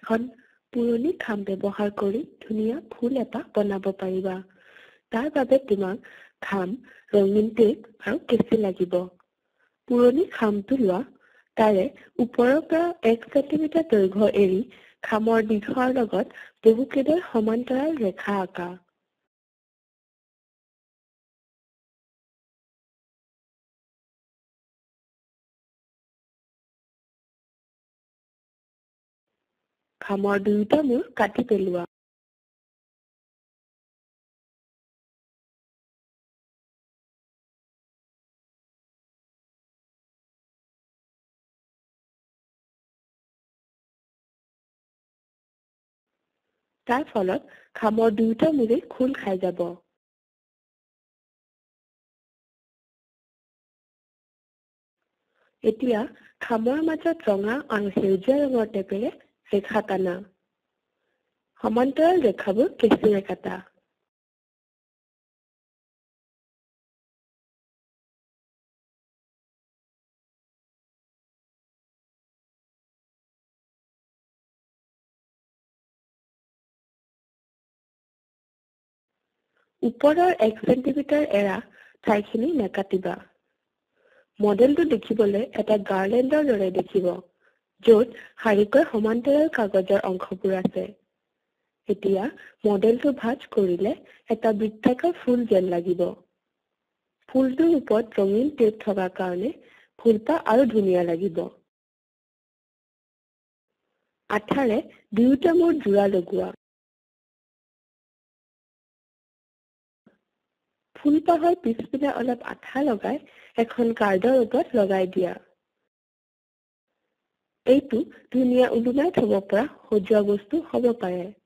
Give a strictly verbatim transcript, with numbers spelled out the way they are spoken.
এখন পুৰণি খাম ব্যৱহাৰ কৰি ধুনীয়া ফুল এটা বনাব পাৰিবা। তাৰ বাবে তোমাক খাম, ৰঙীন টেপ আৰু কেঁচি লাগিব। পুৰণি খামটো লোৱা, তাৰে ওপৰৰ পৰা এক চেণ্টিমিটাৰ দৈৰ্ঘ্য এৰি খামৰ দীঘৰ লগত বহুকেইডাল সমান্তৰাল ৰেখা আঁকা। খামৰ দুয়োটা মূৰ কাটি পেলোৱা। তাৰ ফলত খামৰ দুয়োটা মূৰে খোল খাই যাব। এতিয়া খামৰ মাজত ৰঙা আৰু সেউজীয়া ৰঙৰ টেপেৰে ৰেখা টানা। সমান্তৰাল ৰেখাবোৰ কেঁচিৰে কাটা। ওপৰৰ এক চেণ্টিমিটাৰ এৰা ঠাইখিনি নাকাটিবা। মডেলটো দেখিবলৈ এটা গাৰ্লেণ্ডৰ দৰে দেখিব, য'ত শাৰীকৈ সমান্তৰাল কাগজৰ অংশবোৰ আছে। এতিয়া মডেলটো ভাঁজ কৰিলে এটা বৃত্তাকাৰ ফুল যেন লাগিব। ফুলটোৰ ওপৰত ৰঙীন টেপ থকাৰ কাৰণে ফুলপাহ আৰু ধুনীয়া লাগিব। আঠাৰে দুয়োটা মূৰ জোৰা লগোৱা। ফুলপাহৰ পিছপিনে অলপ আঠা লগাই এখন কাৰ্ডৰ ওপৰত লগাই দিয়া। এইটো ধুনীয়া ওলোমাই থব পৰা সজোৱা বস্তু হ'ব পাৰে।